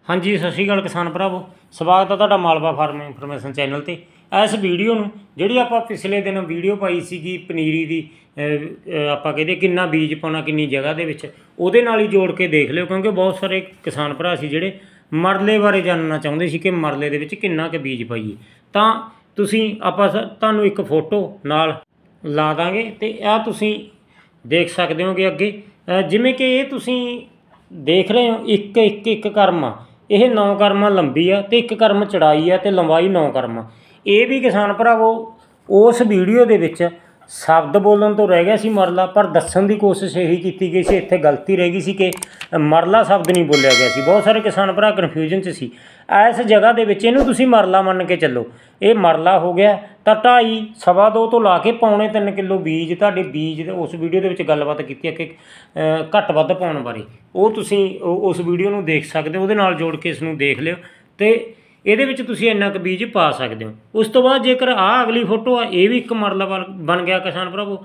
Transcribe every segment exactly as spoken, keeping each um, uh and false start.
हाँ जी, सत श्री अकाल किसान भरावो, स्वागत है तुहाडा मालवा फार्म इनफॉर्मेशन चैनल ते। इस वीडियो नूं जिहड़ी आपां पिछले दिन वीडियो पाई सीगी पनीरी दी, आपां कहदे किन्ना बीज पाउणा किन्नी जगह दे विच, उहदे नाल ही जोड़ के देख लिओ, क्योंकि बहुत सारे किसान भरा सी जिहड़े मरले बारे जानना चाहुंदे सी कि मरले दे विच किन्ना क बीज पाईए। तां तुसीं आपां तुहानूं एक फोटो नाल ला दांगे ते आ तुसीं देख सकदे हो कि अगे जिवें कि ये तुसीं देख रहे हो एक एक एक करम आ, यह नौ करम लंबी आ ते एक करम चौड़ाई है तो लंबाई नौ करम। ये भी किसान भरावो उस वीडियो दे विच शब्द बोलन तो रह गया सी मरला, पर दस्सण की कोशिश यही की गई सी, इत्थे गलती रह गई सी कि मरला शब्द नहीं बोलिया गया सी। बहुत सारे किसान भरा कन्फ्यूजन च सी। इस जगह दे विच इहनूं तुसीं मरला मन के चलो, ये मरला हो गया तो ढाई सवा दो तो ला के पौने तीन किलो बीज तुहाडे बीज उस वीडियो दे विच गलबात कीती कि घट वध पाउण बारे, वो तुसीं उस वीडियो नूं देख सकदे हो, उहदे नाल जोड़ के इसनूं देख लिओ ते ਇਹਦੇ ਵਿੱਚ ਤੁਸੀਂ ਇੰਨਾ ਕੁ ਬੀਜ ਪਾ ਸਕਦੇ ਹੋ। ਉਸ ਤੋਂ ਬਾਅਦ ਜੇਕਰ ਆਹ ਅਗਲੀ ਫੋਟੋ ਆ, ਇਹ ਵੀ ਇੱਕ ਮਰਲਾ ਬਣ ਗਿਆ ਕਿਸਾਨ ਭਰਾਵੋ।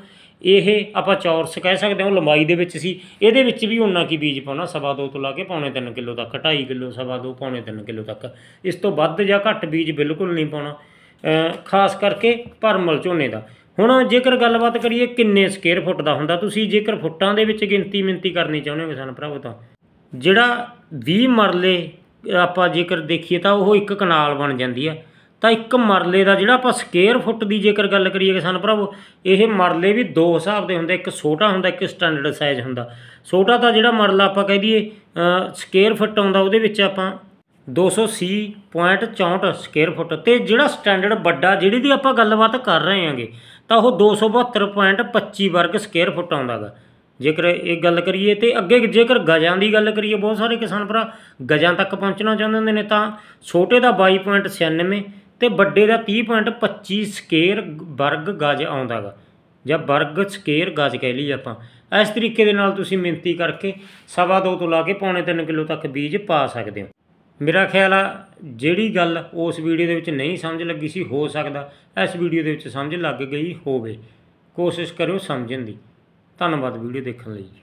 ਇਹ ਆਪਾਂ ਚੌਰਸ ਕਹਿ ਸਕਦੇ ਹਾਂ, ਲੰਬਾਈ ਦੇ ਵਿੱਚ ਸੀ। ਇਹਦੇ ਵਿੱਚ ਵੀ ਉਨਾ ਕੀ ਬੀਜ ਪਾਉਣਾ, ਸਵਾ ਦੋ ਤੋਂ ਲਾ ਕੇ ਪੌਣੇ ਤਿੰਨ ਕਿਲੋ ਤੱਕ, ਢਾਈ ਕਿਲੋ ਸਵਾ ਦੋ ਪੌਣੇ ਤਿੰਨ ਕਿਲੋ ਤੱਕ। ਇਸ ਤੋਂ ਵੱਧ ਜਾਂ ਘੱਟ ਬੀਜ ਬਿਲਕੁਲ ਨਹੀਂ ਪਾਉਣਾ, ਖਾਸ ਕਰਕੇ ਭਰਮਲ ਝੋਨੇ ਦਾ। ਹੁਣ ਜੇਕਰ ਗੱਲਬਾਤ ਕਰੀਏ ਕਿੰਨੇ ਸਕੁਅਰ ਫੁੱਟ ਦਾ ਹੁੰਦਾ, ਤੁਸੀਂ ਜੇਕਰ ਫੁੱਟਾਂ ਦੇ ਵਿੱਚ ਗਿਣਤੀ ਮਿਣਤੀ ਕਰਨੀ ਚਾਹੁੰਦੇ ਹੋ ਕਿਸਾਨ ਭਰਾਵੋ, ਤਾਂ ਜਿਹੜਾ ਵੀਹ ਮਰਲੇ ਆਪਾਂ ਜੇਕਰ ਦੇਖੀਏ ਤਾਂ ਉਹ ਇੱਕ ਕਨਾਲ ਬਣ ਜਾਂਦੀ ਆ। ਤਾਂ ਇੱਕ ਮਰਲੇ ਦਾ ਜਿਹੜਾ ਆਪਾਂ ਸਕੁਅਰ ਫੁੱਟ ਦੀ ਜੇਕਰ ਗੱਲ ਕਰੀਏ ਕਿਸਾਨ ਭਰਾਵੋ, ਇਹ ਮਰਲੇ ਵੀ ਦੋ ਹਿਸਾਬ ਦੇ ਹੁੰਦੇ, ਇੱਕ ਛੋਟਾ ਹੁੰਦਾ ਇੱਕ ਸਟੈਂਡਰਡ ਸਾਈਜ਼ ਹੁੰਦਾ। ਛੋਟਾ ਤਾਂ ਜਿਹੜਾ ਮਰਲਾ ਆਪਾਂ ਕਹਿ ਦਈਏ ਸਕੁਅਰ ਫੁੱਟ ਆਉਂਦਾ, ਉਹਦੇ ਵਿੱਚ ਆਪਾਂ ਦੋ ਸੌ ਸੀ ਪੁਆਇੰਟ ਚੌਂਹਠ ਸਕੁਅਰ ਫੁੱਟ, ਅਤੇ ਜਿਹੜਾ ਸਟੈਂਡਰਡ ਵੱਡਾ ਜਿਹੜੀ ਦੀ ਆਪਾਂ ਗੱਲਬਾਤ ਕਰ ਰਹੇ ਹਾਂਗੇ ਤਾਂ ਉਹ ਦੋ ਸੌ ਬਹੱਤਰ ਪੁਆਇੰਟ ਪੱਚੀ ਵਰਗ ਸਕੁਅਰ ਫੁੱਟ ਆਉਂਦਾ ਗਾ। ਜੇਕਰ ਇਹ ਗੱਲ ਕਰੀਏ ਤੇ ਅੱਗੇ ਜੇਕਰ ਗਜਾਂ ਦੀ ਗੱਲ ਕਰੀਏ, ਬਹੁਤ ਸਾਰੇ ਕਿਸਾਨ ਭਰਾ ਗਜਾਂ ਤੱਕ ਪਹੁੰਚਣਾ ਚਾਹੁੰਦੇ ਹੁੰਦੇ ਨੇ, ਤਾਂ ਛੋਟੇ ਦਾ ਬਾਈ ਪੁਆਇੰਟ ਛਿਆਨਵੇਂ ਅਤੇ ਵੱਡੇ ਦਾ ਤੀਹ ਪੁਆਇੰਟ ਪੱਚੀ ਸਕੁਅਰ ਵਰਗ ਗਜ ਆਉਂਦਾ ਗਾ, ਜਾਂ ਵਰਗ ਸਕੁਅਰ ਗਜ ਕਹਿ ਲਈਏ ਆਪਾਂ। ਇਸ ਤਰੀਕੇ ਦੇ ਨਾਲ ਤੁਸੀਂ ਮਿਣਤੀ ਕਰਕੇ ਸਵਾ ਦੋ ਤੋਂ ਲਾ ਕੇ ਪੌਣੇ ਤਿੰਨ ਕਿਲੋ ਤੱਕ ਬੀਜ ਪਾ ਸਕਦੇ ਹੋ। ਮੇਰਾ ਖਿਆਲ ਆ ਜਿਹੜੀ ਗੱਲ ਉਸ ਵੀਡੀਓ ਦੇ ਵਿੱਚ ਨਹੀਂ ਸਮਝ ਲੱਗੀ ਸੀ, ਹੋ ਸਕਦਾ ਇਸ ਵੀਡੀਓ ਦੇ ਵਿੱਚ ਸਮਝ ਲੱਗ ਗਈ ਹੋਵੇ। ਕੋਸ਼ਿਸ਼ ਕਰਿਓ ਸਮਝਣ ਦੀ। ਧੰਨਵਾਦ ਵੀਡੀਓ ਦੇਖਣ ਲਈ।